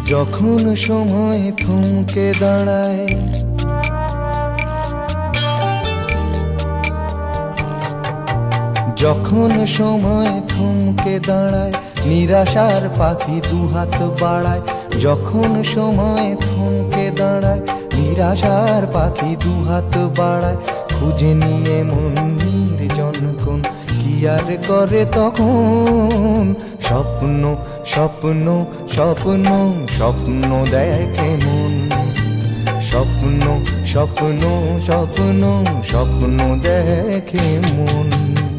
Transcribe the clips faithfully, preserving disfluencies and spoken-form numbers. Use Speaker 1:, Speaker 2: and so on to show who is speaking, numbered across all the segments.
Speaker 1: যখন সময় থমকে দাঁড়ায়, যখন সময় থমকে দাঁড়ায়, নিরাশার পাখি দুহাত বাড়ায়। যখন সময় থমকে দাঁড়ায়, নিরাশার পাখি দুহাত বাড়ায়। খুঁজে নিয়ে মন নির্জন কোন কি আর করে তখন। স্বপ্ন স্বপ্ন স্বপ্ন স্বপ্ন দেখে মন। স্বপ্ন স্বপ্ন স্বপ্ন স্বপ্ন দেখে মন।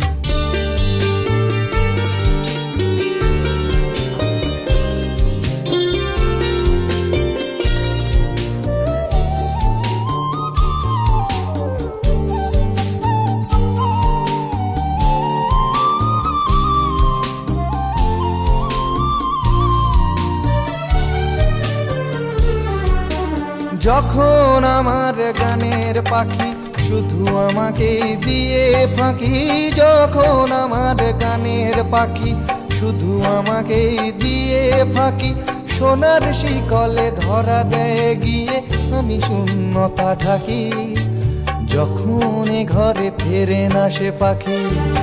Speaker 1: যখন আমার গানের পাখি শুধু আমাকে দিয়ে ফাঁকি। যখন আমার গানের পাখি শুধু আমাকে দিয়ে ফাঁকি। সোনার শিকলে ধরা দেয় গিয়ে আমি শূন্যতা ঢাকি। যখন এ ঘরে ফেরে না সে পাখি,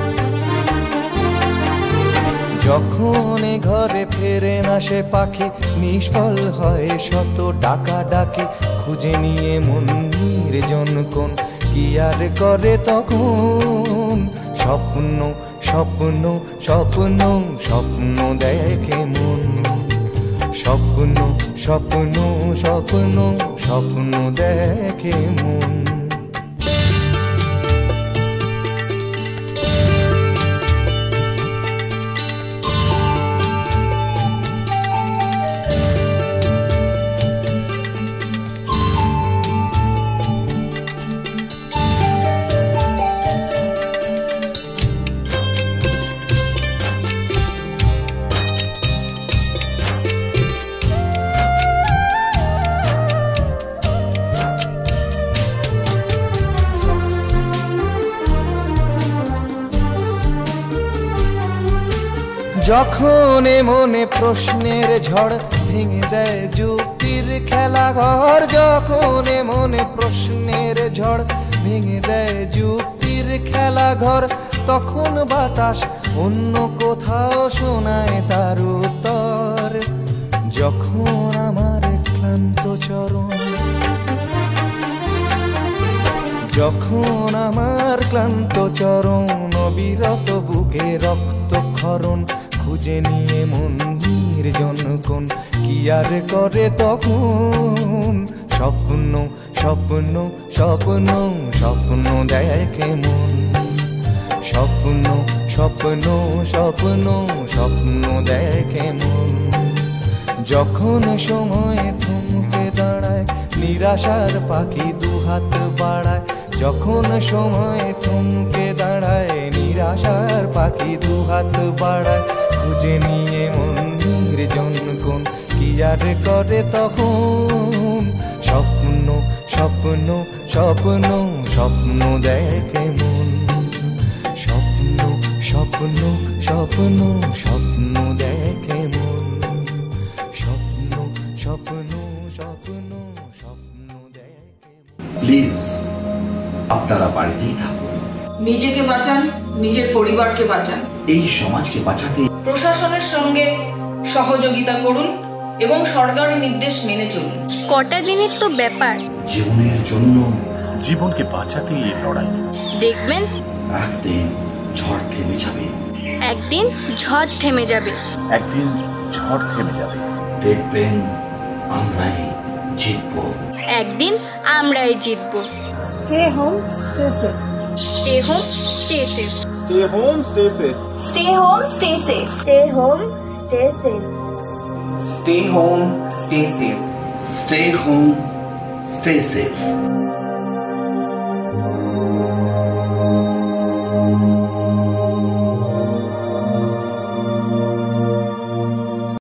Speaker 1: যখন এ ঘরে ফেরে না সে পাখি, নিষ্ফল হয় শত ডাকা ডাকি। খুঁজে নিয়ে মন নির্জন কোন কি আর করে তখন। স্বপ্ন স্বপ্ন স্বপ্ন স্বপ্ন দেখে মন। স্বপ্ন স্বপ্ন স্বপ্ন স্বপ্ন দেখে মন। যখন এ মনে প্রশ্নের ঝড় ভেঙে দেয় যুক্তির খেলা ঘর। যখন এ মনে প্রশ্নের ঝড় ভেঙে দেয় যুক্তির খেলা ঘর, তখন বাতাস অন্য কোথাও শোনায় তার উত্তর। যখন আমার ক্লান্ত চরণ, যখন আমার ক্লান্ত চরণ, অবিরত বুকে রক্তক্ষরণ। খুঁজে নিয়ে মন নির্জন কোন কি আর করে তখন। স্বপ্ন স্বপ্ন স্বপ্ন স্বপ্ন দেখে মন। স্বপ্ন স্বপ্ন স্বপ্ন স্বপ্ন দেখে মন। যখন সময় থমকে দাঁড়ায়, নিরাশার পাখি দুহাত বাড়ায়। যখন সময় থমকে দাঁড়ায়, নিরাশার পাখি দুহাত বাড়ায়। খুঁজে নিয়ে মন নির্জন কোন কি আর করে তখন। স্বপ্ন স্বপ্ন স্বপ্ন স্বপ্ন দেখে মন। স্বপ্ন স্বপ্ন স্বপ্ন স্বপ্ন দেখে মন। স্বপ্ন স্বপ্ন স্বপ্ন স্বপ্ন দেখে।
Speaker 2: প্লিজ আপনারা বাড়িতেই থাকুন।
Speaker 3: নিজেকে বাঁচান, নিজের পরিবারকে বাঁচান।
Speaker 2: এই সমাজকে বাঁচাতে
Speaker 3: প্রশাসনের সঙ্গে সহযোগিতা করুন এবং সরকারি নির্দেশ মেনে চলুন।
Speaker 4: কটা দিনের তো ব্যাপার।
Speaker 2: জীবনের জন্য,
Speaker 5: জীবনকে বাঁচাতে এই লড়াই।
Speaker 4: দেখবেন
Speaker 2: একদিন ঝড় থেমে যাবে।
Speaker 4: একদিন ঝড় থেমে যাবে।
Speaker 5: একদিন ঝড় থেমে যাবে।
Speaker 2: দেখবেন আমরাই জিতব।
Speaker 4: একদিন আমরাই জিতব।
Speaker 6: Stay home, stay safe.
Speaker 4: Stay home, stay safe.
Speaker 7: Stay home, stay safe.
Speaker 6: Stay home, stay safe. Stay home, stay safe.
Speaker 7: Stay home, stay safe.
Speaker 2: Stay home, stay safe.